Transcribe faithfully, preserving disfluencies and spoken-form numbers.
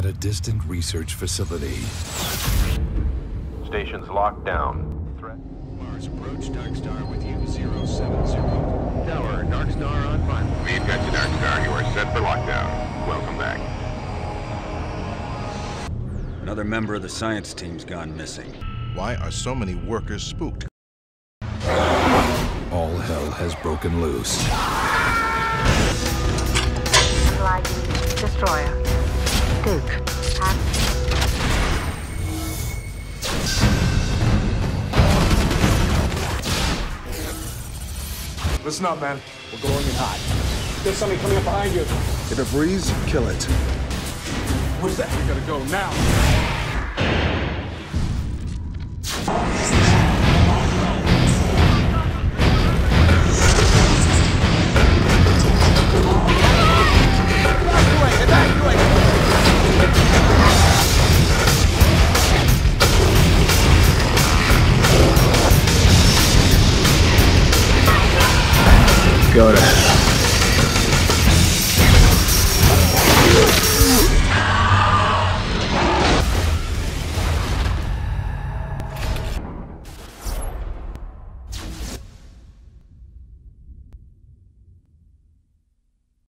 at a distant research facility. Station's locked down. Threat. Mars approach, Darkstar with you, zero seven zero. Tower, Darkstar on fire. We've got you, Darkstar. You are set for lockdown. Welcome back. Another member of the science team's gone missing. Why are so many workers spooked? All hell has broken loose. Gliding destroyer. Duke. At Listen up, man. We're going in hot. There's something coming up behind you. If it breathes, kill it. What's that? We gotta go now. Go to hell.